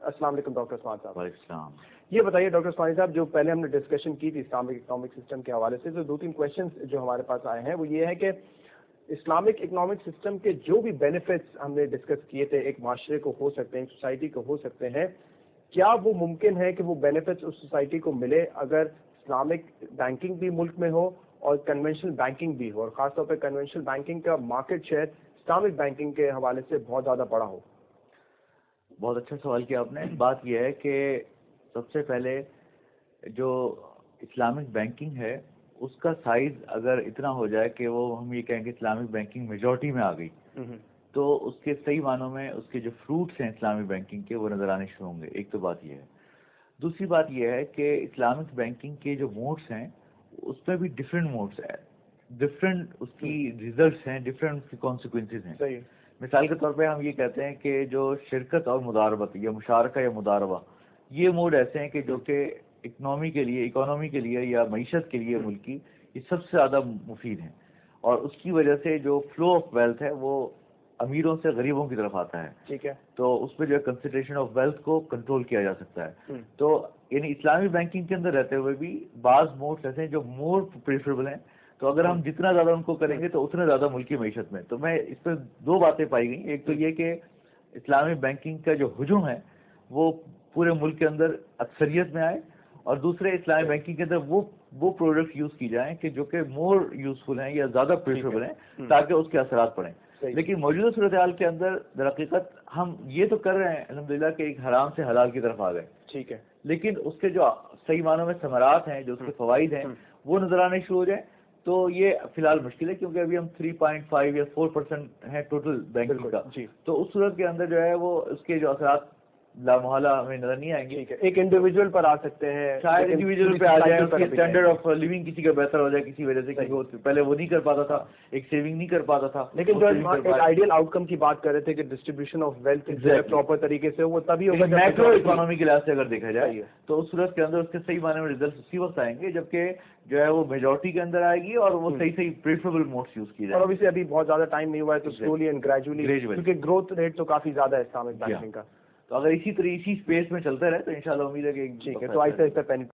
السلام علیکم ڈاکٹر عثمان صاحب. وعلیکم السلام. یہ بتائیے ڈاکٹر عثمان صاحب, جو پہلے ہم نے ڈسکشن کی تھی اسلامک اکنامک سسٹم کے حوالے سے, تو 2-3 کویشچنس جو ہمارے پاس آئے ہیں وہ یہ ہے کہ اسلامک اکنامک سسٹم کے جو بھی بینیفٹس ہم نے ڈسکس کیے تھے, ایک معاشرے کو ہو سکتے ہیں, ایک سوسائٹی کو ہو سکتے ہیں, کیا وہ ممکن ہے کہ وہ بینیفٹس اس سوسائٹی کو ملے اگر اسلامک بینکنگ بھی ملک میں ہو اور کنونشنل بینکنگ بھی ہو, اور خاص طور پہ کنونشنل بینکنگ کا مارکیٹ شیئر اسلامک بینکنگ کے حوالے سے بہت زیادہ بڑا ہو؟ بہت اچھا سوال کیا آپ نے. بات یہ ہے کہ سب سے پہلے جو اسلامک بینکنگ ہے اس کا سائز اگر اتنا ہو جائے کہ وہ ہم یہ کہیں کہ اسلامک بینکنگ میجورٹی میں آ گئی, تو اس کے صحیح معنوں میں اس کے جو فروٹس ہیں اسلامک بینکنگ کے وہ نظر آنے شروع ہوں گے. ایک تو بات یہ ہے. دوسری بات یہ ہے کہ اسلامک بینکنگ کے جو موڈس ہیں اس میں بھی ڈفرینٹ موڈس ہیں, ڈفرینٹ اس کی ریزلٹس ہیں, ڈفرینٹ اس کی کانسیکوینسز ہیں. صحیح. مثال کے طور پہ ہم یہ کہتے ہیں کہ جو شرکت اور مداربت یا مشارکہ یا مداربہ, یہ موڈ ایسے ہیں کہ جو کہ اکنامی کے لیے یا معیشت کے لیے ملک کی یہ سب سے زیادہ مفید ہیں, اور اس کی وجہ سے جو فلو آف ویلتھ ہے وہ امیروں سے غریبوں کی طرف آتا ہے. ٹھیک ہے. تو اس پہ جو ہے کنسنٹریشن آف ویلتھ کو کنٹرول کیا جا سکتا ہے. تو یعنی اسلامی بینکنگ کے اندر رہتے ہوئے بھی بعض موڈس ایسے ہیں جو مور پریفریبل ہیں, تو اگر ہم جتنا زیادہ ان کو کریں گے تو اتنا زیادہ ملکی معیشت میں. تو میں اس پہ 2 باتیں پائی گئیں. ایک تو یہ کہ اسلامی بینکنگ کا جو ہجوم ہے وہ پورے ملک کے اندر اکثریت میں آئے, اور دوسرے اسلامی بینکنگ کے اندر وہ پروڈکٹ یوز کی جائیں کہ جو کہ مور یوزفل ہیں یا زیادہ پریفریبل ہیں تاکہ اس کے اثرات پڑیں. لیکن موجودہ صورتحال کے اندر در حقیقت ہم یہ تو کر رہے ہیں الحمدللہ کہ ایک حرام سے حلال کی طرف آ گئے. ٹھیک ہے. لیکن اس کے جو صحیح معنوں میں ثمرات ہیں, جو اس کے فوائد ہیں, وہ نظر آنے شروع ہو جائیں تو یہ فی الحال مشکل ہے, کیونکہ ابھی ہم 3.5 یا 4% ہیں ٹوٹل بینکنگ کا. تو اس صورت کے اندر جو ہے وہ اس کے جو اثرات لامحالہ ہمیں نظر نہیں آئیں گے. ایک انڈیویجول پر آ سکتے ہیں, شاید انڈیویجول پہ آ جائے, اس کی اسٹینڈرڈ آف لیونگ کسی کا بہتر ہو جائے کسی وجہ سے, کیونکہ پہلے وہ نہیں کر پاتا تھا, ایک سیونگ نہیں کر پاتا تھا. لیکن جو ایک آئیڈیل آؤٹ کم کی بات کر رہے تھے کہ ڈسٹریبیوشن آف ویلتھ پراپر طریقے سے, وہ تبھی ہوگا میکرو اکانومی کے لحاظ سے اگر دیکھا جائے تو اس صورت کے اندر اس کے صحیح معنی میں ریزلٹ اسی وقت آئیں گے جبکہ جو ہے وہ میجورٹی کے اندر آئے گی اور وہ صحیح پریفریبل موڈس یوز کی جائے. اور ابھی بہت زیادہ ٹائم نہیں ہوا ہے, تو سلولی اینڈ گریجولی, کیونکہ گروتھ ریٹ تو کافی زیادہ ہے اسلامک بینکنگ کا. تو اگر اسی اسپیس میں چلتا رہے تو انشاءاللہ امید ہے کہ ٹھیک ہے, تو آہستہ آہستہ